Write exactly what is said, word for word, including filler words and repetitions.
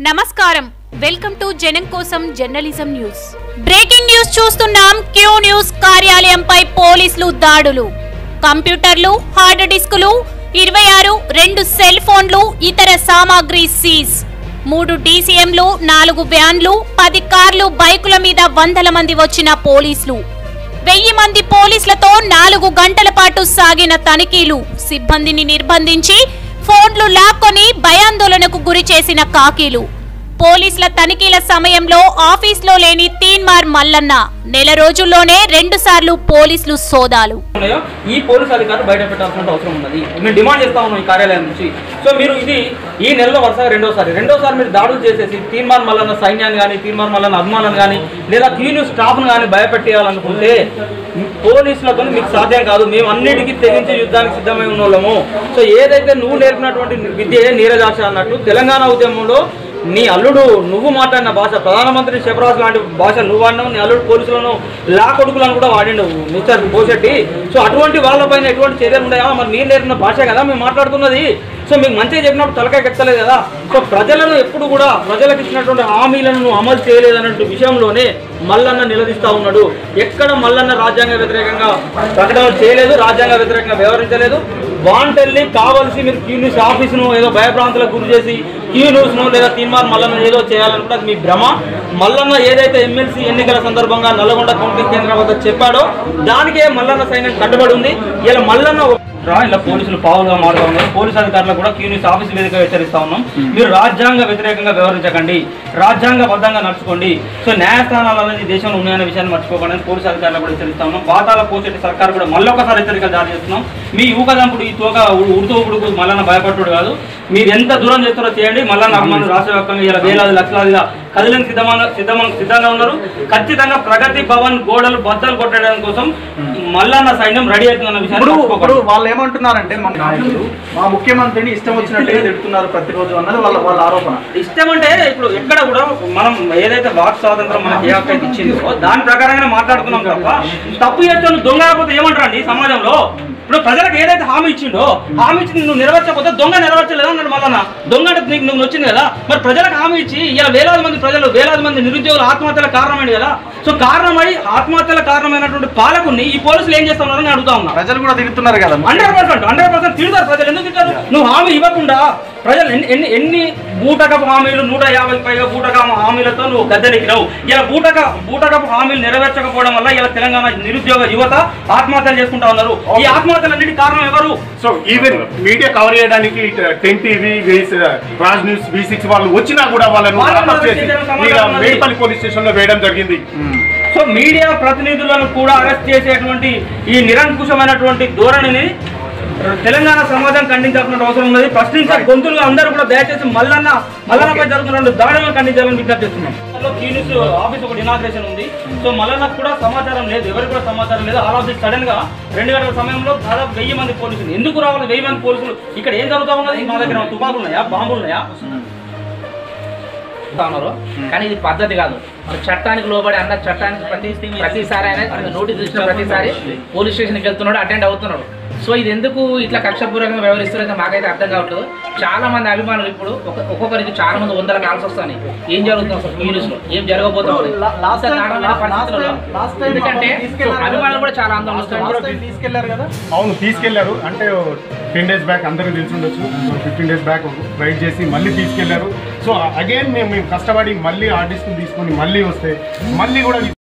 నమస్కారం welcome to జనం కోసం జర్నలిజం న్యూస్ బ్రేకింగ్ న్యూస్ చూస్తున్నాం క్యూ న్యూస్ కార్యాలయంపై పోలీసులు దాడులు కంప్యూటర్లు హార్డ్ డిస్కులు ఇరవై ఆరు రెండు సెల్ ఫోన్లు ఇతర సామాగ్రి సీజ్ మూడు డీసీఎంలు నాలుగు వ్యాన్లు పది కార్లు బైకుల మీద వందల మంది వచ్చిన పోలీసులు వెయ్యి మంది పోలీసులతో నాలుగు గంటల పాటు సాగిన తనిఖీలు సిబ్బందిని నిర్బంధించి ఫోన్లు లాక్కొని భయాందోళనకు గురి చేసిన కాకీలు పోలీసుల తనిఖీల సమయంలో ఆఫీస్లో లేని తీన్మార్ మల్లన్న నెల రోజుల్లోనే రెండు సార్లు పోలీసులు సోదాలు ఈ పోలీసు అధికారులు బయట పెట్టాల్సిన అవసరం ఉన్నది. మేము డిమాండ్ చేస్తా ఉన్నాం ఈ కార్యాలయం నుంచి. సో మీరు ఇది ఈ నెలలో వరుసగా రెండోసారి రెండోసారి మీరు దాడులు చేసేసి తీన్మార్ మల్లన్న సైన్యాన్ని కానీ తీన్మార్ మల్లన్న అభిమానులను కానీ లేదా క్యూ న్యూస్ స్టాఫ్ను కానీ భయపెట్టేయాలనుకుంటే పోలీసులతో మీకు సాధ్యం కాదు. మేము అన్నిటికీ తెగించి యుద్ధానికి సిద్ధమై ఉన్న వాళ్ళము. సో ఏదైతే నువ్వు నేర్పినటువంటి విద్య నీరజాక్ష అన్నట్టు తెలంగాణ ఉద్యమంలో నీ అల్లుడు నువ్వు మాట్లాడిన భాష ప్రధానమంత్రి శివరాజ్ లాంటి భాష నువ్వు వాడినావు. నీ అల్లుడు పోలీసులను లా కొడుకులను కూడా వాడిండు మిస్టర్ పోషెట్టి. సో అటువంటి వాళ్ళపైన ఎటువంటి చర్యలు ఉన్నాయా? మరి మీరు నేర్పిన భాష కదా మేము మాట్లాడుతున్నది. సో మీకు మంచిగా చెప్పినప్పుడు తలకాయ ఎక్కలేదు కదా. సో ప్రజలను ఎప్పుడు కూడా ప్రజలకు ఇచ్చినటువంటి హామీలను అమలు చేయలేదన్నట్టు విషయంలోనే మల్లన్న నిలదీస్తూ ఉన్నాడు. ఎక్కడ మల్లన్న రాజ్యాంగ వ్యతిరేకంగా ప్రకటన చేయలేదు, రాజ్యాంగ వ్యతిరేకంగా వ్యవహరించలేదు. వాంటెల్లి కావాల్సి మీరు క్యూ న్యూస్ ఆఫీసును ఏదో భయభ్రాంతులకు గురి చేసి క్యూ న్యూస్ను లేదా తీన్మార్ మల్లన్న ఏదో చేయాలనుకుంటే మీ భ్రమ. మల్లన్న ఏదైతే ఎమ్మెల్సీ ఎన్నికల సందర్భంగా నల్గొండ కౌంటింగ్ కేంద్రం వద్ద చెప్పాడో దానికే మల్లన్న సైన్యం కట్టుబడి ఉంది. ఇలా మల్లన్న ఇలా పోలీసులు పావులుగా మారుతా ఉన్నారు. పోలీసు అధికారులకు కూడా క్యూ న్యూస్ ఆఫీస్ వేదికగా హెచ్చరిస్తా ఉన్నాం. మీరు రాజ్యాంగ వ్యతిరేకంగా వ్యవహరించకండి, రాజ్యాంగబద్ధంగా నడుచుకోండి. సో న్యాయస్థానాలు అనేది దేశంలో ఉన్నాయనే విషయాన్ని మర్చిపోకండి పోలీసు అధికారులకు కూడా హెచ్చరిస్తా ఉన్నాం. పాతాల పోసేటి సర్కారు కూడా మళ్ళొకసారి హెచ్చరికలు జారీ చేస్తున్నాం. మీ ఊకదంపుడు ఈ తోక ఉడుతూ ఉడుకు మల్లన్న భయపట్టుడు కాదు. మీరు ఎంత దూరం చేస్తారో చేయండి. మల్లన్న అభిమానులు రాష్ట్ర వ్యాప్తంగా ఇలా వేలాది లక్షలాదిగా కదిలిన సిద్ధమైన సిద్ధమ సిద్ధంగా ఉన్నారు. ఖచ్చితంగా ప్రగతి భవన్ గోడలు బద్దలు కొట్టడం కోసం మల్లన్న సైన్యం రెడీ అవుతుందన్న విషయాన్ని వాళ్ళు ఏమంటున్నారంటే మన నాయకులు మా ముఖ్యమంత్రిని ఇష్టం వచ్చినట్టుగా తిడుతున్నారు ప్రతిరోజు అన్నది వాళ్ళ వాళ్ళ ఆరోపణ. ఇష్టం అంటే ఇప్పుడు ఎక్కడ కూడా మనం ఏదైతే వాక్ స్వాతంత్రం మనకి ఏ హక్కు ఇచ్చిందో దాని ప్రకారంగానే మాట్లాడుతున్నాం తప్ప తప్పు చేస్తాను దొంగ కాకపోతే ఏమంటారండి సమాజంలో. ఇప్పుడు ప్రజలకు ఏదైతే హామీ ఇచ్చిండో హామీ ఇచ్చి నువ్వు నెరవేర్చకపోతే దొంగ నెరవేర్చలేదు అన్నాడు మల్లన్న. దొంగ అంటే నీకు నువ్వు వచ్చింది కదా. మరి ప్రజలకు హామీ ఇచ్చి ఇలా వేలాది మంది ప్రజలు వేలాది మంది నిరుద్యోగులు ఆత్మహత్యల కారణమైంది కదా. సో కారణమై ఆత్మహత్యల కారణమైనటువంటి పాలకుని ఈ పోలీసులు ఏం చేస్తున్నారని అడుగుతా ఉన్నా. ప్రజలు కూడా తిరుగుతున్నారు కదా. హండ్రెడ్ పర్సెంట్ హండ్రెడ్ పర్సెంట్ తిరుగుతారు ప్రజలు. ఎందుకు తింటారు? నువ్వు హామీ ఇవ్వకుండా ప్రజలు ఎన్ని ఎన్ని ఎన్ని బూటకపు హామీలు నూట యాభై పైగా బూటకపు హామీలతో నువ్వు గద్దెనెక్కినావు. ఇలా బూటక బూటకపు హామీలు నెరవేర్చకపోవడం వల్ల ఇలా తెలంగాణ నిరుద్యోగ యువత ఆత్మహత్యలు చేసుకుంటా ఉన్నారు. ఈ ఆత్మహత్యలన్నిటి కారణం ఎవరు? సో ఈవెన్ మీడియా కవర్ చేయడానికి ten TV Raj news V six వాళ్ళు వచ్చినా కూడా వాళ్ళని మేడిపల్లి పోలీస్ స్టేషన్ లో వేయడం జరిగింది. సో మీడియా ప్రతినిధులను కూడా అరెస్ట్ చేసేటువంటి ఈ నిరంకుశమైనటువంటి ధోరణిని తెలంగాణ సమాజం ఖండించాల్సిన అవసరం ఉన్నది. ప్రశ్నించే గొంతులుగా అందరూ కూడా దయచేసి మల్లన్న మల్లన్నపై జరుగుతున్న దాడులను ఖండించాలని విజ్ఞప్తి చేస్తున్నాం. క్యూ న్యూస్ ఆఫీస్ ఒకటి ఇనాగ్రేషన్ ఉంది. సో మల్లన్నకు కూడా సమాచారం లేదు, ఎవరికి కూడా సమాచారం లేదు. ఆల్ ఆఫ్ ది సడన్ గా రెండు గంటల సమయంలో దాదాపు వెయ్యి మంది పోలీసులు ఎందుకు రావాలి? వెయ్యి మంది పోలీసులు ఇక్కడ ఏం జరుగుతా ఉన్నది? మా దగ్గర తుపాకులు ఉన్నాయా, బాంబులు ఉన్నాయా? కానీ ఇది పద్ధతి కాదు. చట్టానికి లోబడి అన్న చట్టానికి ప్రతి ప్రతిసారి ఆయన నోటీస్ ఇచ్చిన ప్రతిసారి పోలీస్ స్టేషన్కి వెళ్తున్నాడు, అటెండ్ అవుతున్నాడు. సో ఇది ఎందుకు ఇట్లా కక్షపూర్వకంగా వ్యవహరిస్తున్నారో మాకైతే అర్థం కావట్లేదు. చాలా మంది అభిమానులు ఇప్పుడు ఒక్కొక్కరికి చాలా మంది వందల కాల్స్ వస్తాయి. ఏం జరుగుతుంది అసలు క్యూ న్యూస్ లో ఏం జరగబోతుంది? ఎందుకంటే అభిమానులు కూడా చాలా ఆందోళన తీసుకెళ్లారు కదా. అవును తీసుకెళ్లారు. అంటే టెన్ డేస్ బ్యాక్ అందరికి తెలిసి ఉండొచ్చు. ఫిఫ్టీన్ డేస్ బ్యాక్ రైడ్ చేసి మళ్ళీ తీసుకెళ్లారు. సో అగైన్ మేము మేము కష్టపడి మళ్ళీ ఆర్టిస్ట్ తీసుకొని మళ్ళీ వస్తే మళ్ళీ కూడా